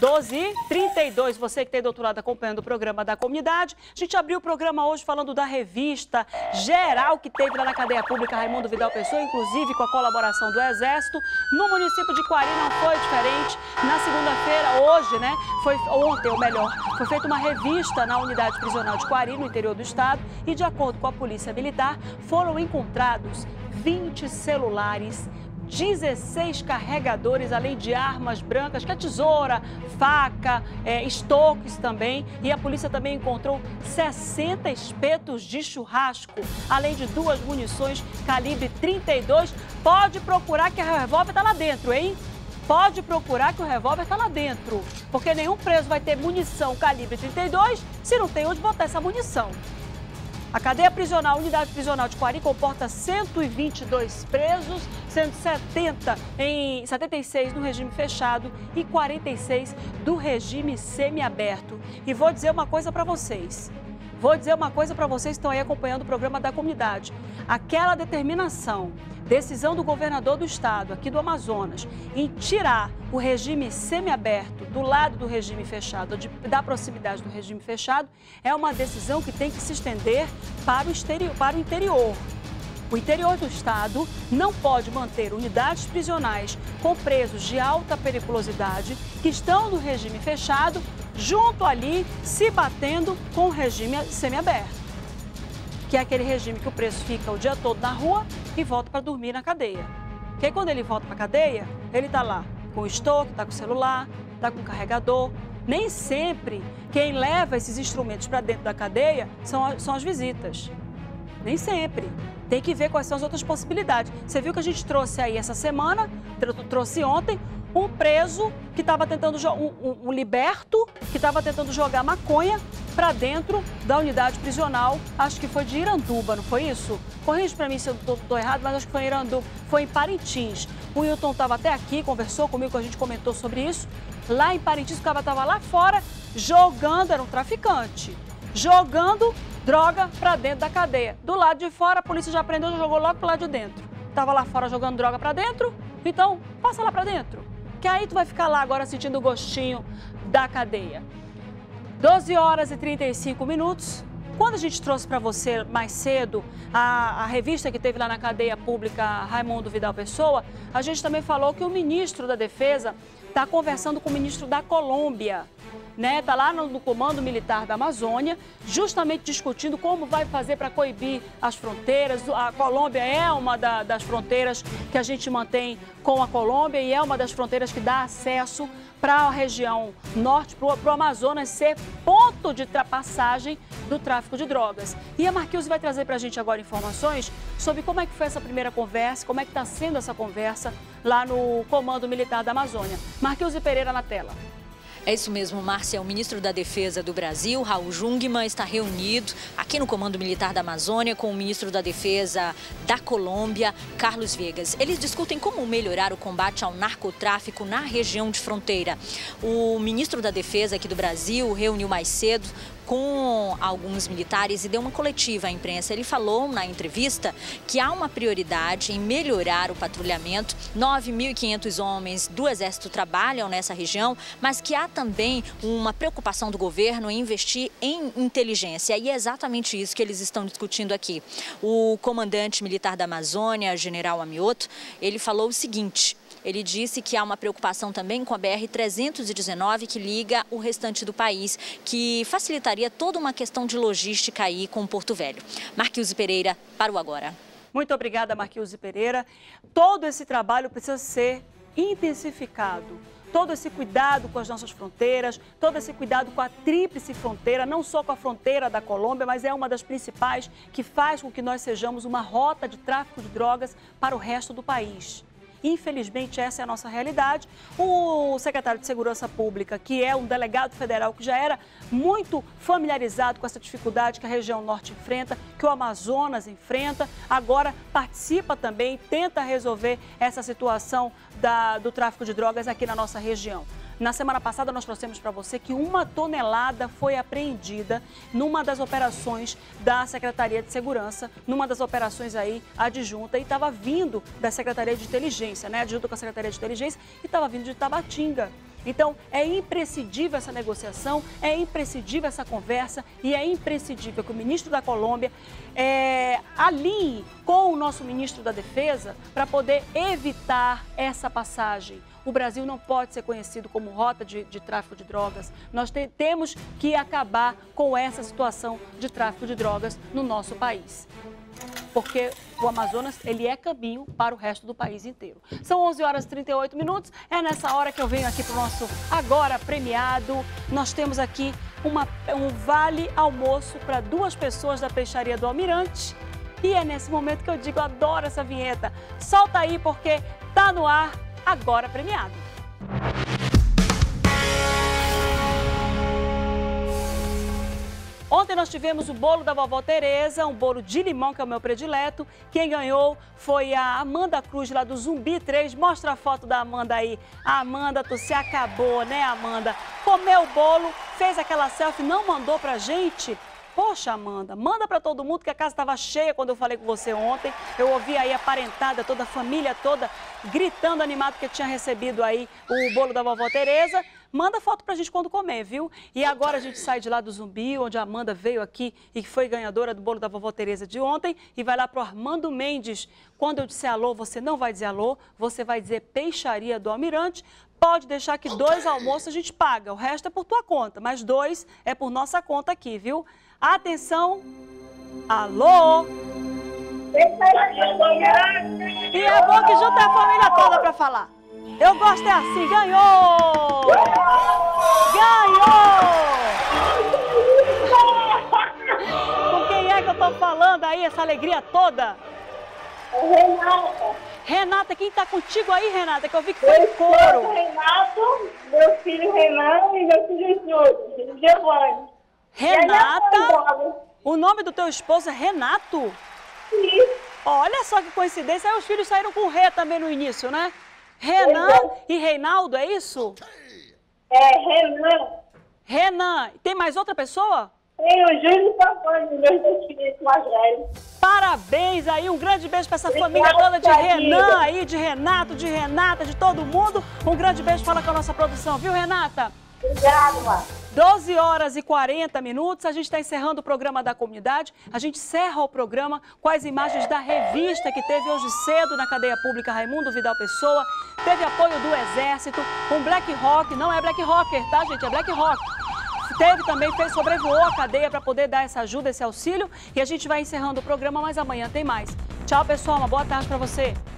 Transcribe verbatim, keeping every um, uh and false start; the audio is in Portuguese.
doze e trinta e dois, você que tem doutorado acompanhando o programa da comunidade. A gente abriu o programa hoje falando da revista geral que teve lá na cadeia pública Raimundo Vidal Pessoa, inclusive com a colaboração do Exército. No município de Coari não foi diferente. Na segunda-feira, hoje, né, foi ontem, ou melhor, foi feita uma revista na unidade prisional de Coari, no interior do estado, e de acordo com a Polícia Militar, foram encontrados vinte celulares, dezesseis carregadores, além de armas brancas, que é tesoura, faca, é, estoques também. E a polícia também encontrou sessenta espetos de churrasco, além de duas munições calibre trinta e dois. Pode procurar que a revólver está lá dentro, hein? Pode procurar que o revólver está lá dentro, porque nenhum preso vai ter munição calibre trinta e dois se não tem onde botar essa munição. A cadeia prisional, a unidade prisional de Coari, comporta cento e vinte e dois presos, sendo setenta em, setenta e seis no regime fechado e quarenta e seis do regime semiaberto. E vou dizer uma coisa para vocês. Vou dizer uma coisa para vocês que estão aí acompanhando o programa da comunidade. Aquela determinação, decisão do governador do estado, aqui do Amazonas, em tirar o regime semiaberto do lado do regime fechado, de, da proximidade do regime fechado, é uma decisão que tem que se estender para o, exterior, para o interior. O interior do estado não pode manter unidades prisionais com presos de alta periculosidade que estão no regime fechado, junto ali, se batendo com o regime semiaberto, que é aquele regime que o preso fica o dia todo na rua e volta para dormir na cadeia. Porque aí, quando ele volta para a cadeia, ele está lá com o estoque, está com o celular, está com o carregador. Nem sempre quem leva esses instrumentos para dentro da cadeia são, são as visitas. Nem sempre. Tem que ver quais são as outras possibilidades. Você viu que a gente trouxe aí essa semana, trouxe ontem, um preso que estava tentando, um, um, um liberto, que estava tentando jogar maconha para dentro da unidade prisional, acho que foi de Iranduba, não foi isso? Corrige para mim se eu estou errado, mas acho que foi em Iranduba, foi em Parintins. O Wilton estava até aqui, conversou comigo, a gente comentou sobre isso. Lá em Parintins, o cara estava lá fora jogando, era um traficante, jogando droga para dentro da cadeia. Do lado de fora, a polícia já prendeu, já jogou logo para o lado de dentro. Estava lá fora jogando droga para dentro, então passa lá para dentro. Que aí tu vai ficar lá agora sentindo o gostinho da cadeia. doze horas e trinta e cinco minutos. Quando a gente trouxe para você mais cedo a, a revista que teve lá na cadeia pública Raimundo Vidal Pessoa, a gente também falou que o ministro da Defesa está conversando com o ministro da Colômbia, né? Está lá no, no Comando Militar da Amazônia, justamente discutindo como vai fazer para coibir as fronteiras. A Colômbia é uma da, das fronteiras que a gente mantém com a Colômbia e é uma das fronteiras que dá acesso para a região norte, para o Amazonas ser ponto de passagem do tráfico de drogas. E a Marquilze vai trazer para a gente agora informações sobre como é que foi essa primeira conversa, como é que está sendo essa conversa lá no Comando Militar da Amazônia. Marquilze Pereira na tela. É isso mesmo, Márcia. O ministro da Defesa do Brasil, Raul Jungmann, está reunido aqui no Comando Militar da Amazônia com o ministro da Defesa da Colômbia, Carlos Viegas. Eles discutem como melhorar o combate ao narcotráfico na região de fronteira. O ministro da Defesa aqui do Brasil reuniu mais cedo com alguns militares e deu uma coletiva à imprensa. Ele falou na entrevista que há uma prioridade em melhorar o patrulhamento. nove mil e quinhentos homens do Exército trabalham nessa região, mas que há também uma preocupação do governo em investir em inteligência. E é exatamente isso que eles estão discutindo aqui. O comandante militar da Amazônia, general Amioto, ele falou o seguinte: ele disse que há uma preocupação também com a B R trezentos e dezenove, que liga o restante do país, que facilitaria toda uma questão de logística aí com Porto Velho. Marquilze Pereira, para o Agora. Muito obrigada, Marquilze Pereira. Todo esse trabalho precisa ser intensificado. Todo esse cuidado com as nossas fronteiras, todo esse cuidado com a tríplice fronteira, não só com a fronteira da Colômbia, mas é uma das principais que faz com que nós sejamos uma rota de tráfico de drogas para o resto do país. Infelizmente, essa é a nossa realidade. O secretário de Segurança Pública, que é um delegado federal que já era muito familiarizado com essa dificuldade que a região norte enfrenta, que o Amazonas enfrenta, agora participa também, tenta resolver essa situação da, do tráfico de drogas aqui na nossa região. Na semana passada, nós trouxemos para você que uma tonelada foi apreendida numa das operações da Secretaria de Segurança, numa das operações aí adjunta, e estava vindo da Secretaria de Inteligência, né? Adjunta com a Secretaria de Inteligência, e estava vindo de Tabatinga. Então, é imprescindível essa negociação, é imprescindível essa conversa e é imprescindível que o ministro da Colômbia é, alinhe com o nosso ministro da Defesa para poder evitar essa passagem. O Brasil não pode ser conhecido como rota de, de tráfico de drogas. Nós te, temos que acabar com essa situação de tráfico de drogas no nosso país. Porque o Amazonas, ele é caminho para o resto do país inteiro. São onze horas e trinta e oito minutos, é nessa hora que eu venho aqui para o nosso Agora Premiado. Nós temos aqui uma, um vale almoço para duas pessoas da Peixaria do Almirante. E é nesse momento que eu digo, eu adoro essa vinheta. Solta aí porque tá no ar Agora Premiado. Ontem nós tivemos o bolo da vovó Tereza, um bolo de limão, que é o meu predileto. Quem ganhou foi a Amanda Cruz, lá do Zumbi três. Mostra a foto da Amanda aí. A Amanda, tu se acabou, né, Amanda? Comeu o bolo, fez aquela selfie, não mandou pra gente. Poxa, Amanda, manda pra todo mundo, que a casa estava cheia quando eu falei com você ontem. Eu ouvi aí a parentada, toda a família toda, gritando animado porque tinha recebido aí o bolo da vovó Tereza. Manda foto pra gente quando comer, viu? E agora a gente sai de lá do Zumbi, onde a Amanda veio aqui e foi ganhadora do bolo da vovó Tereza de ontem, e vai lá pro Armando Mendes. Quando eu disser alô, você não vai dizer alô, você vai dizer Peixaria do Almirante. Pode deixar que dois almoços a gente paga, o resto é por tua conta, mas dois é por nossa conta aqui, viu? Atenção! Alô! E é bom que junta a família toda pra falar. Eu gosto é assim, ganhou! Ganhou! Com quem é que eu tô falando aí, essa alegria toda? Renata. Renata, quem tá contigo aí, Renata? Que eu vi que foi o coro. Renato, meu filho Renan e meu filho Júlio, Giovanni. Renata? O nome do teu esposo é Renato? Sim. Olha só que coincidência, aí os filhos saíram com Rê também no início, né? Renan e Reinaldo, é isso? É, Renan. Renan. Tem mais outra pessoa? Tem o Júlio e Giovanni, meus dois filhos mais velhos. Parabéns aí, um grande beijo para essa Obrigada, família toda de Tadinha. Renan aí, de Renato, de Renata, de todo mundo. Um grande beijo, fala com a nossa produção, viu, Renata? Obrigada, mano. doze horas e quarenta minutos, a gente está encerrando o programa da comunidade. A gente encerra o programa com as imagens da revista que teve hoje cedo na cadeia pública Raimundo Vidal Pessoa. Teve apoio do Exército, com Black Rock, não é Black Rocker, tá, gente? É Black Rock. Teve também, fez, sobrevoou a cadeia para poder dar essa ajuda, esse auxílio. E a gente vai encerrando o programa, mas amanhã tem mais. Tchau, pessoal, uma boa tarde para você.